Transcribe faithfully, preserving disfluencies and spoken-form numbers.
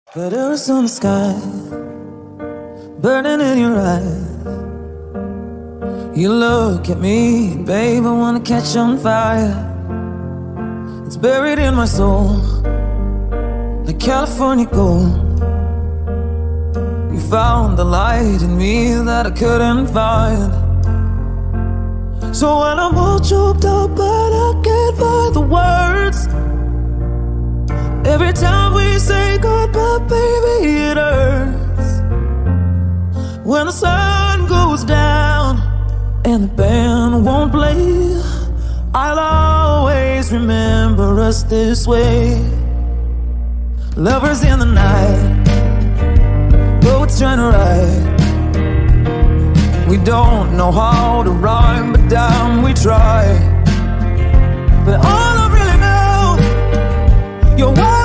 Glitters on the sky, burning in your eyes. You look at me, babe, I wanna catch on fire. It's buried in my soul, like California gold. You found the light in me that I couldn't find. So when I'm all choked up but I can't find the words, every time we say goodbye, baby, it hurts. When the sun goes down and the band won't play, I'll always remember us this way. Lovers in the night, boats trying to ride. We don't know how to rhyme, but damn, we try. But all I really know, you're